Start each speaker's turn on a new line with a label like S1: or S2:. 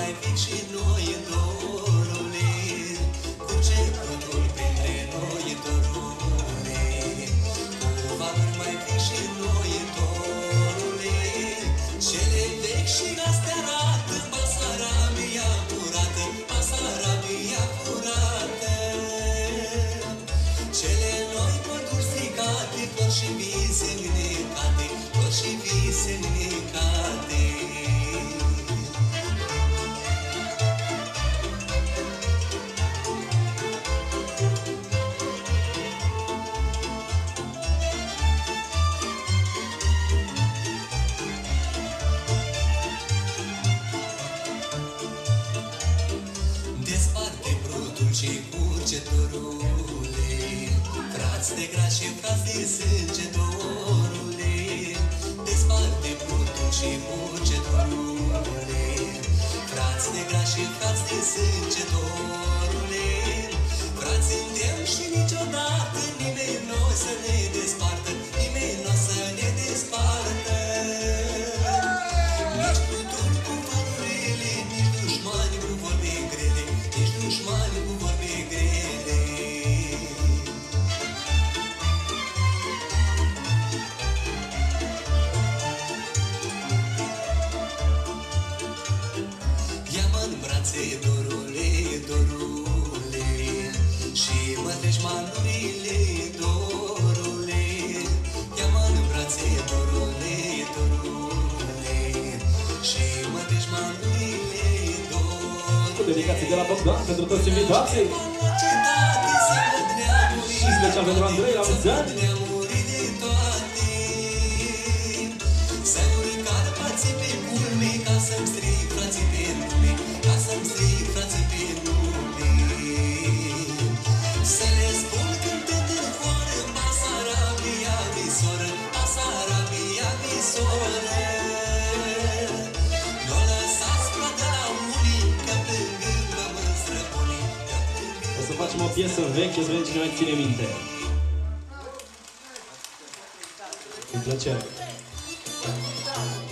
S1: mai vin și noi, dorule, curge prutul printre noi, dorule, cu valuri mai vin și noi, dorule, cele vechi și astea arată Basarabia curată, Basarabia curată. Cele noi păduri stricate, flori și vise înnecate, flori și vise înnecate. Desparte prutul și curge, dorule, frați de gras și frați de sânge, dorule, desparte prutul și curge, dorule, frați de gras și frați de sânge, dorule, frați suntem și niciodată nimeni nu o să ne despartă, nimeni nu o să ne despartă. Nici prutul cu valurile, nici dușmani cu vorbe grele, nici dușmani cu vorbe grele. Ia-mă în brațe, dorule, dorule, și mă treci manurile, dorule. Ia-mă în brațe, dorule, dorule, și mă treci manurile, dorule.
S2: Dedicație de la Bogdan pentru toți invitații și special pentru Andrei, la mulți ani.
S1: Să urc Carpații pe culme, ca să-mi strig frații pe nume, ca să-mi strig frații pe nume. Să le spun cântând în hoară, Basarabia visoră, Basarabia visoră. Nu lăsați plata la unii, că plângând pământ străbunii.
S2: O să facem o piesă veche, să vedem cine mai ține minte. Cu plăcere.